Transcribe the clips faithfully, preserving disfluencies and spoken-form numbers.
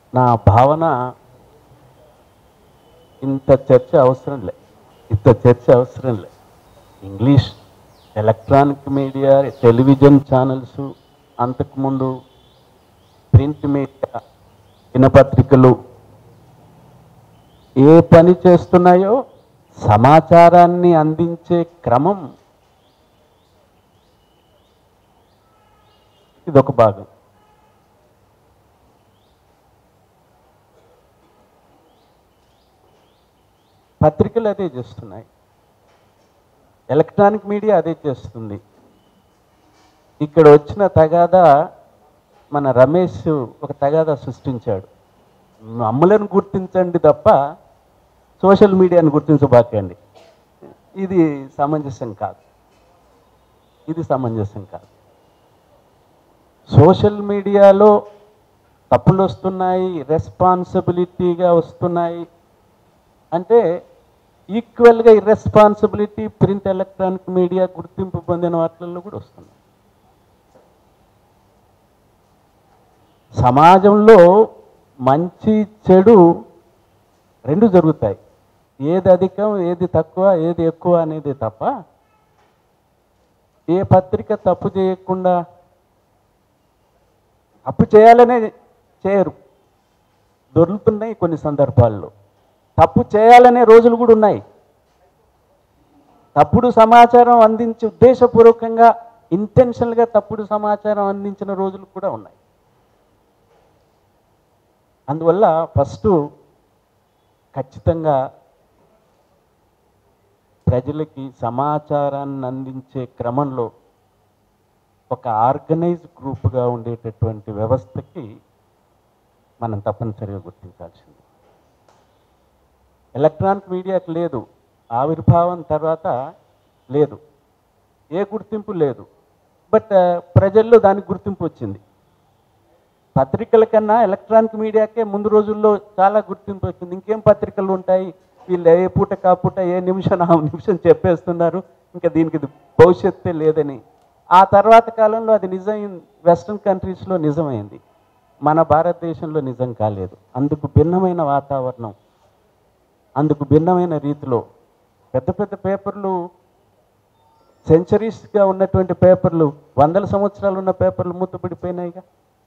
నా భావన ఇంత చర్చ అవసరం లే ఇంత చర్చ అవసరం లే English electronic media television channels అంతకుముందు ప్రింట్ మీడియా దినపత్రికలు ఏ పని చేస్తున్నాయో సమాచారాన్ని అందించే క్రమం ఇదొక భాగం. పత్రికలు అదే చేస్తున్నాయి, ఎలక్ట్రానిక్ మీడియా అదే చేస్తుంది. ఇక్కడ వచ్చిన తగాదా మన రమేష్ ఒక తగాదా సృష్టించాడు. అమ్ములను గుర్తించండి తప్ప సోషల్ మీడియాను గుర్తించబాకండి. ఇది సమంజసం కాదు, ఇది సమంజసం కాదు. సోషల్ మీడియాలో తప్పులు వస్తున్నాయి, రెస్పాన్సిబిలిటీగా వస్తున్నాయి అంటే ఈక్వల్గా ఇర్రెస్పాన్సిబిలిటీ ప్రింట్ ఎలక్ట్రానిక్ మీడియా గుర్తింపు పొందిన వాటిల్లో కూడా వస్తున్నాయి. సమాజంలో మంచి చెడు రెండు జరుగుతాయి. ఏది అధికం ఏది తక్కువ ఏది ఎక్కువ అనేది తప్ప ఏ పత్రిక తప్పు చేయకుండా, తప్పు చేయాలనే చేయరు, దొరుకుతున్నాయి కొన్ని సందర్భాల్లో. తప్పు చేయాలనే రోజులు కూడా ఉన్నాయి. తప్పుడు సమాచారం అందించి ఉద్దేశపూర్వకంగా ఇంటెన్షనల్గా తప్పుడు సమాచారం అందించిన రోజులు కూడా ఉన్నాయి. అందువల్ల ఫస్ట్ ఖచ్చితంగా ప్రజలకి సమాచారాన్ని అందించే క్రమంలో ఒక ఆర్గనైజ్ గ్రూప్గా ఉండేటటువంటి వ్యవస్థకి మనం తప్పనిసరిగా గుర్తించాల్సింది. ఎలక్ట్రానిక్ మీడియాకి లేదు, ఆవిర్భావం తర్వాత లేదు, ఏ గుర్తింపు లేదు. బట్ ప్రజల్లో దానికి గుర్తింపు వచ్చింది. పత్రికల కన్నా ఎలక్ట్రానిక్ మీడియాకే ముందు రోజుల్లో చాలా గుర్తింపు వచ్చింది. ఇంకేం పత్రికలు ఉంటాయి, వీళ్ళు ఏ పూట కాపూట ఏ నిమిషం ఆ నిమిషం చెప్పేస్తున్నారు, ఇంకా దీనికి భవిష్యత్తే లేదని. ఆ తర్వాత కాలంలో అది నిజం, వెస్ట్రన్ కంట్రీస్లో నిజమైంది, మన భారతదేశంలో నిజం కాలేదు. అందుకు భిన్నమైన వాతావరణం, అందుకు భిన్నమైన రీతిలో పెద్ద పెద్ద పేపర్లు, సెంచరీస్గా ఉన్నటువంటి పేపర్లు, వందల సంవత్సరాలు ఉన్న పేపర్లు మూతపడిపోయినాయిగా.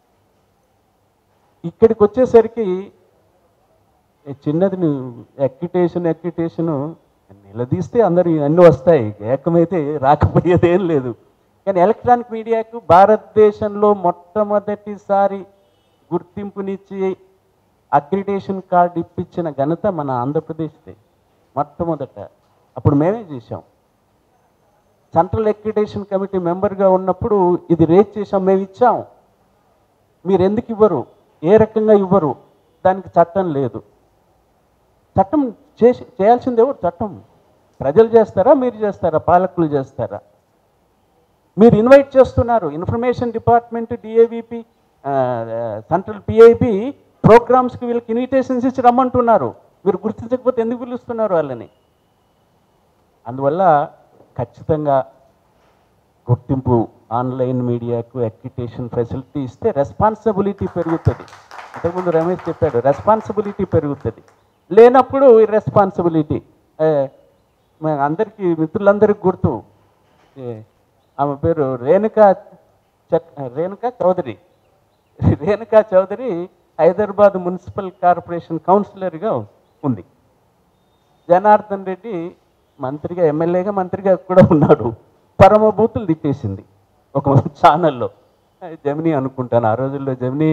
ఇక్కడికి వచ్చేసరికి చిన్నది ఎక్విటేషన్ ఎక్విటేషను నిలదీస్తే అందరు అన్నీ వస్తాయి, ఏకమైతే రాకపోయేదేం లేదు. కానీ ఎలక్ట్రానిక్ మీడియాకు భారతదేశంలో మొట్టమొదటిసారి గుర్తింపునిచ్చి అక్రిడేషన్ కార్డు ఇప్పించిన ఘనత మన ఆంధ్రప్రదేశ్దే మొట్టమొదట. అప్పుడు మేమే చేసాం. సెంట్రల్ అక్రిడేషన్ కమిటీ మెంబర్గా ఉన్నప్పుడు ఇది రేజ్ చేసాం, మేము ఇచ్చాం. మీరు ఎందుకు ఇవ్వరు, ఏ రకంగా ఇవ్వరు, దానికి చట్టం లేదు. చట్టం చేసి చేయాల్సింది ఎవరు? చట్టం. ప్రజలు చేస్తారా, మీరు చేస్తారా, పాలకులు చేస్తారా? మీరు ఇన్వైట్ చేస్తున్నారు. Information department, DAVP, central PIB ప్రోగ్రామ్స్కి వీళ్ళకి ఇన్విటేషన్స్ ఇచ్చి రమ్మంటున్నారు. మీరు గుర్తించకపోతే ఎందుకు పిలుస్తున్నారు వాళ్ళని? అందువల్ల ఖచ్చితంగా గుర్తింపు ఆన్లైన్ మీడియాకు అక్రిడేషన్ ఫెసిలిటీ ఇస్తే రెస్పాన్సిబిలిటీ పెరుగుతుంది. అంతకుముందు రమేష్ చెప్పాడు, రెస్పాన్సిబిలిటీ పెరుగుతుంది. లేనప్పుడు రెస్పాన్సిబిలిటీ అందరికీ, మిత్రులందరికీ గుర్తు, ఆమె పేరు రేణుకా చక్ రేణుకా చౌదరి రేణుకా చౌదరి హైదరాబాద్ మున్సిపల్ కార్పొరేషన్ కౌన్సిలర్గా ఉంది. జనార్దన్ రెడ్డి మంత్రిగా, ఎమ్మెల్యేగా, మంత్రిగా కూడా ఉన్నాడు. పరమభూతులు తిట్టేసింది ఒక ఛానల్లో, జమినీ అనుకుంటాను ఆ రోజుల్లో. జమినీ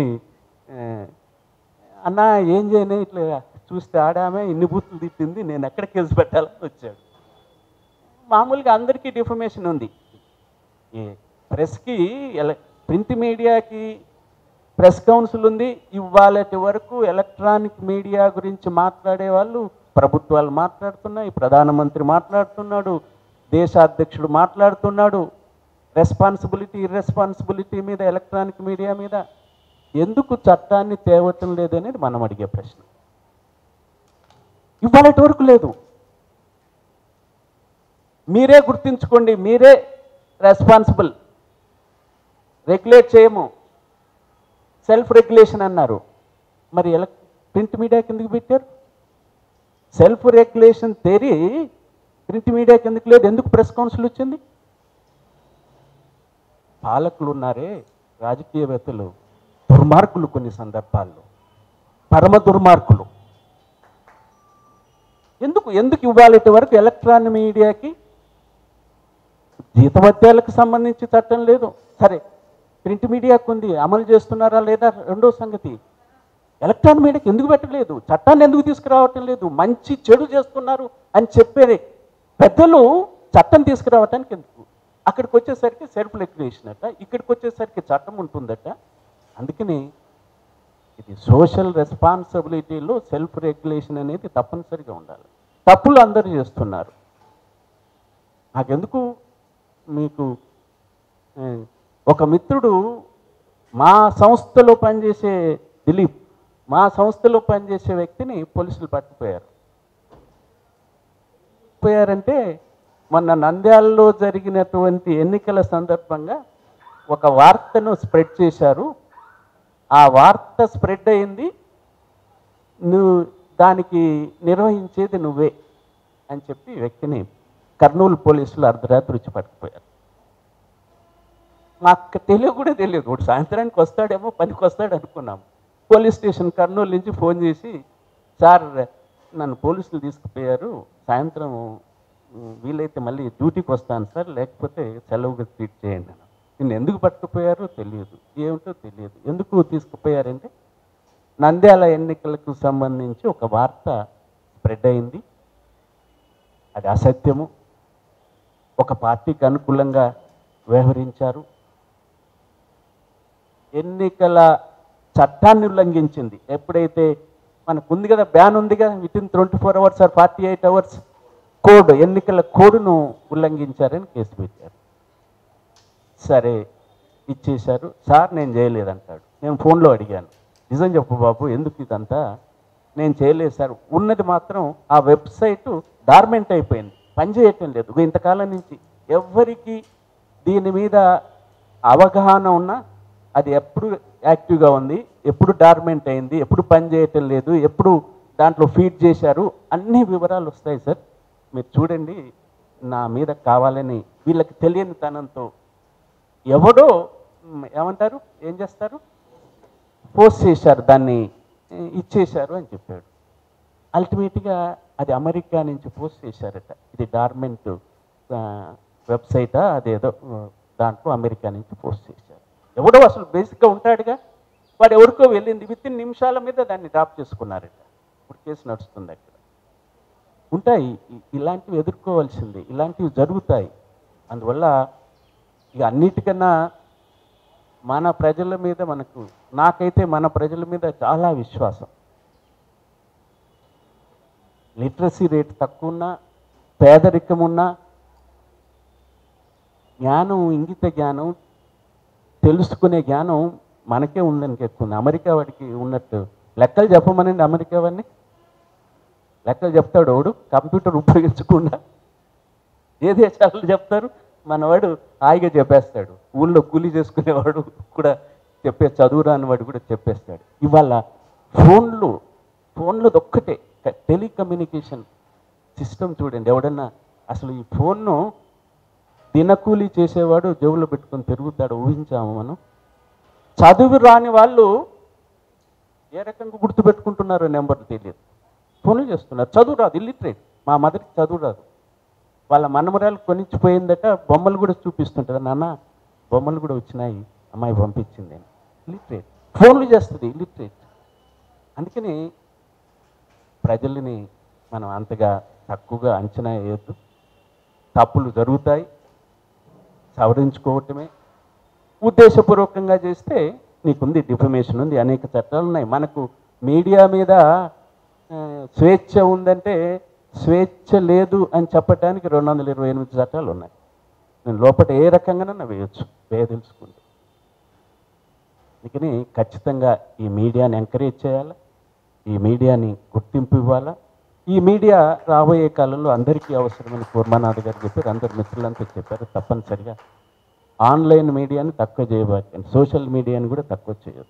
అన్న ఏం చేయను, ఇట్లా చూస్తే ఆడామే ఇన్ని బూతులు తిట్టింది, నేను ఎక్కడ కేసు పెట్టాలని వచ్చాడు. మామూలుగా అందరికీ డిఫర్మేషన్ ఉంది. ప్రెస్కి, ప్రింట్ మీడియాకి ప్రెస్ కౌన్సిల్ ఉంది. ఇవాళటి వరకు ఎలక్ట్రానిక్ మీడియా గురించి మాట్లాడే వాళ్ళు ప్రభుత్వాలు మాట్లాడుతున్నాయి, ప్రధానమంత్రి మాట్లాడుతున్నాడు, దేశాధ్యక్షుడు మాట్లాడుతున్నాడు. రెస్పాన్సిబిలిటీ ఇర్రెస్పాన్సిబిలిటీ మీద, ఎలక్ట్రానిక్ మీడియా మీద ఎందుకు చట్టాన్ని తేవటం లేదనేది మనం అడిగే ప్రశ్న. ఇవాళటి వరకు లేదు. మీరే గుర్తించుకోండి, మీరే రెస్పాన్సిబుల్. రెగ్యులేట్ చేయము, సెల్ఫ్ రెగ్యులేషన్ అన్నారు. మరి ఎలా ప్రింట్ మీడియాకి ఎందుకు పెట్టారు? సెల్ఫ్ రెగ్యులేషన్ థియరీ ప్రింట్ మీడియాకి ఎందుకు లేదు? ఎందుకు ప్రెస్ కౌన్సిల్ వచ్చింది? పాలకులు ఉన్నారే రాజకీయవేత్తలు దుర్మార్గులు, కొన్ని సందర్భాల్లో పరమ దుర్మార్గులు. ఎందుకు ఎందుకు ఇవ్వాలి వరకు ఎలక్ట్రానిక్ మీడియాకి? జీతభత్యాలకు సంబంధించి చట్టం లేదు, సరే ప్రింట్ మీడియాకు ఉంది, అమలు చేస్తున్నారా లేదా రెండో సంగతి. ఎలక్ట్రానిక్ మీడియాకి ఎందుకు పెట్టలేదు? చట్టాన్ని ఎందుకు తీసుకురావటం లేదు? మంచి చెడు చేస్తున్నారు అని చెప్పే పెద్దలు చట్టం తీసుకురావటానికి ఎందుకు? అక్కడికి వచ్చేసరికి సెల్ఫ్ రెగ్యులేషన్ అట, ఇక్కడికి వచ్చేసరికి చట్టం ఉంటుందట. అందుకని ఇది సోషల్ రెస్పాన్సిబిలిటీలో సెల్ఫ్ రెగ్యులేషన్ అనేది తప్పనిసరిగా ఉండాలి. తప్పులు అందరూ చేస్తున్నారు. నాకెందుకు మీకు ఒక మిత్రుడు మా సంస్థలో పనిచేసే దిలీప్, మా సంస్థలో పనిచేసే వ్యక్తిని పోలీసులు పట్టుకుపోయారు. పోయారంటే మొన్న నంద్యాలలో జరిగినటువంటి ఎన్నికల సందర్భంగా ఒక వార్తను స్ప్రెడ్ చేశారు. ఆ వార్త స్ప్రెడ్ అయింది, నువ్వు దానికి నిర్వహించేది నువ్వే అని చెప్పి వ్యక్తిని కర్నూలు పోలీసులు అర్ధరాత్రి వచ్చి పట్టుకుపోయారు. మాకు తెలియ కూడా తెలియదు, ఒకటి సాయంత్రానికి వస్తాడేమో, పనికి వస్తాడు అనుకున్నాము. పోలీస్ స్టేషన్ కర్నూలు నుంచి ఫోన్ చేసి, సార్ నన్ను పోలీసులు తీసుకుపోయారు, సాయంత్రం వీలైతే మళ్ళీ డ్యూటీకి వస్తాను సార్, లేకపోతే సెలవుగా ట్రీట్ చేయండి అన్న. నిన్ను ఎందుకు పట్టుకుపోయారో తెలియదు, ఏమిటో తెలియదు. ఎందుకు తీసుకుపోయారంటే నంద్యాల ఎన్నికలకు సంబంధించి ఒక వార్త స్ప్రెడ్ అయింది, అది అసత్యము, ఒక పార్టీకి అనుకూలంగా వ్యవహరించారు, ఎన్నికల చట్టాన్ని ఉల్లంఘించింది. ఎప్పుడైతే మనకు ఉంది కదా, బ్యాన్ ఉంది కదా, within twenty four hours or forty eight hours code, ఎన్నికల కోడ్ను ఉల్లంఘించారని కేసు పెట్టారు. సరే ఇచ్చేశారు. సార్ నేను చేయలేదంటాడు. నేను ఫోన్లో అడిగాను, నిజం చెప్పు బాబు ఎందుకు ఇదంతా? నేను చేయలేదు సార్, ఉన్నది మాత్రం ఆ వెబ్సైటు డార్మెంట్ అయిపోయింది, పనిచేయటం లేదు ఇంతకాలం నుంచి. ఎవరికి దీని మీద అవగాహన ఉన్నా అది ఎప్పుడు యాక్టివ్గా ఉంది, ఎప్పుడు డార్మెంట్ అయింది, ఎప్పుడు పనిచేయటం లేదు, ఎప్పుడు దాంట్లో ఫీడ్ చేశారు, అన్ని వివరాలు వస్తాయి సార్, మీరు చూడండి. నా మీద కావాలని వీళ్ళకి తెలియని తనంతో ఎవడో ఏమంటారు, ఏం చేస్తారు, పోస్ట్ చేశారు, దాన్ని ఇచ్చేశారు అని చెప్పాడు. అల్టిమేట్గా అది అమెరికా నుంచి పోస్ట్ చేశారట. ఇది డార్మెంట్ వెబ్సైటా అదేదో, దాంట్లో అమెరికా నుంచి పోస్ట్ చేశారు. ఎవడో అసలు బేసిక్గా ఉంటాడుగా, వాడు ఎవరికో వెళ్ళింది, విత్ ఇన్ నిమిషాల మీద దాన్ని డ్రాప్ చేసుకున్నారట. ఇప్పుడు కేసు నడుస్తుంది అక్కడ. ఉంటాయి ఇలాంటివి, ఎదుర్కోవాల్సింది, ఇలాంటివి జరుగుతాయి. అందువల్ల ఇక అన్నిటికన్నా మన ప్రజల మీద మనకు, నాకైతే మన ప్రజల మీద చాలా విశ్వాసం. లిటరసీ రేట్ తక్కువ ఉన్నా, పేదరికం ఉన్నా, జ్ఞానం, ఇంగిత జ్ఞానం, తెలుసుకునే జ్ఞానం మనకే ఉందని ఎక్కువ. అమెరికా వాడికి ఉన్నట్టు లెక్కలు చెప్పమనండి, అమెరికా వాడిని లెక్కలు చెప్తాడు వాడు, కంప్యూటర్ ఉపయోగించకుండా. ఏ దేశాలు చెప్తారు, మనవాడు హాయిగా చెప్పేస్తాడు. ఊళ్ళో కూలీ చేసుకునేవాడు కూడా చెప్పే, చదువు రాని వాడు కూడా చెప్పేస్తాడు. ఇవాళ ఫోన్లు ఫోన్లు ఒక్కటే టెలికమ్యూనికేషన్ సిస్టమ్ చూడండి. ఎవడన్నా అసలు ఈ ఫోన్ను దినకూలీ చేసేవాడు జేబులో పెట్టుకొని తిరుగుతాడు, ఊహించాము మనం. చదువు రాని వాళ్ళు ఏ రకంగా గుర్తుపెట్టుకుంటున్నారో నెంబర్లు తెలియదు, ఫోన్లు చేస్తున్నారు. చదువు రాదు, ఇల్లిటరేట్. మా మదర్కి చదువు రాదు, వాళ్ళ మనమరాలు కొనిచ్చిపోయిందట, బొమ్మలు కూడా చూపిస్తుంటారు, నాన్న బొమ్మలు కూడా వచ్చినాయి, అమ్మాయి పంపించింది అని. ఇల్లిటరేట్, ఫోన్లు చేస్తుంది, ఇల్లిటరేట్. అందుకని ప్రజల్ని మనం అంతగా తక్కువగా అంచనా వేయద్దు. తప్పులు జరుగుతాయి, సవరించుకోవటమే. ఉద్దేశపూర్వకంగా చేస్తే నీకుంది డిఫమేషన్ ఉంది, అనేక చట్టాలు ఉన్నాయి. మనకు మీడియా మీద స్వేచ్ఛ ఉందంటే స్వేచ్ఛ లేదు అని చెప్పడానికి రెండు వందల ఇరవై ఎనిమిది చట్టాలు ఉన్నాయి. నేను లోపల ఏ రకంగానైనా వేయచ్చు, వేయ తెలుసుకుంటే. అందుకని ఖచ్చితంగా ఈ మీడియాని ఎంకరేజ్ చేయాలి, ఈ మీడియాని గుర్తింపు ఇవ్వాలా. ఈ మీడియా రాబోయే కాలంలో అందరికీ అవసరమని కూర్మానాథ్ గారు చెప్పారు, అందరు మిత్రులంతా చెప్పారు. తప్పనిసరిగా ఆన్లైన్ మీడియాని తక్కువ చేయబాకండి, సోషల్ మీడియాని కూడా తక్కువ చేయొద్దు.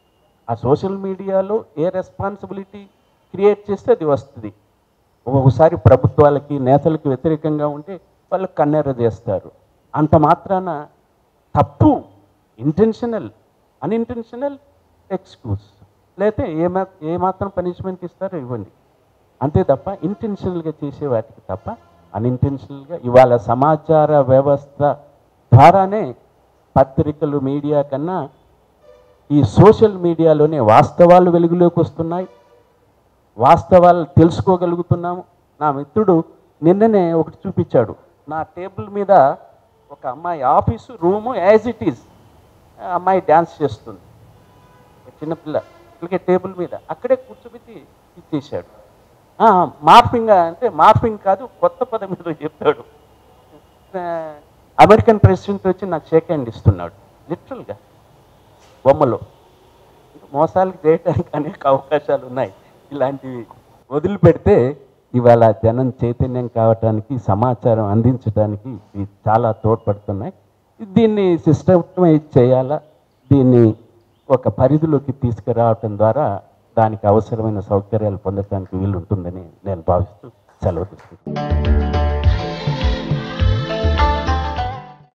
ఆ సోషల్ మీడియాలో ఏ రెస్పాన్సిబిలిటీ క్రియేట్ చేస్తే అది వస్తుంది. ఒక్కొక్కసారి ప్రభుత్వాలకి నేతలకి వ్యతిరేకంగా ఉంటే వాళ్ళు కన్నెర చేస్తారు. అంత మాత్రాన తప్పు ఇంటెన్షనల్ అన్ఇంటెన్షనల్ ఎక్స్క్యూజ్ లేకపోతే ఏ మా ఏ మాత్రం పనిష్మెంట్ ఇస్తారో ఇవ్వండి, అంతే తప్ప ఇంటెన్షనల్గా చేసే వాటికి తప్ప అన్ఇంటెన్షనల్గా ఇవాళ సమాచార వ్యవస్థ ద్వారానే పత్రికలు మీడియా కన్నా ఈ సోషల్ మీడియాలోనే వాస్తవాలు వెలుగులోకి వస్తున్నాయి, వాస్తవాలు తెలుసుకోగలుగుతున్నాము. నా మిత్రుడు నిన్ననే ఒకటి చూపించాడు. నా టేబుల్ మీద ఒక అమ్మాయి office room as it is, అమ్మాయి డ్యాన్స్ చేస్తుంది, చిన్నపిల్ల ఇప్పటికే టేబుల్ మీద అక్కడే కూర్చోబెట్టి ఇచ్చేసాడు. మార్ఫింగ్ అంటే మార్ఫింగ్ కాదు, కొత్త పదం మీద చెప్పాడు. అమెరికన్ ప్రెసిడెంట్ వచ్చి నాకు షేక్ హ్యాండ్ ఇస్తున్నాడు లిటరల్గా బొమ్మలో. మోసాలకు చేయడానికి అనేక అవకాశాలు ఉన్నాయి. ఇలాంటివి వదిలిపెడితే ఇవాళ జనం చైతన్యం కావటానికి, సమాచారం అందించడానికి ఇవి చాలా తోడ్పడుతున్నాయి. దీన్ని సిస్టమైజ్ చేయాలా, దీన్ని ఒక పరిధిలోకి తీసుకురావటం ద్వారా దానికి అవసరమైన సౌకర్యాలు పొందడానికి వీలుంటుందని నేను భావిస్తూ సెలవు తీసుకుంటున్నాను.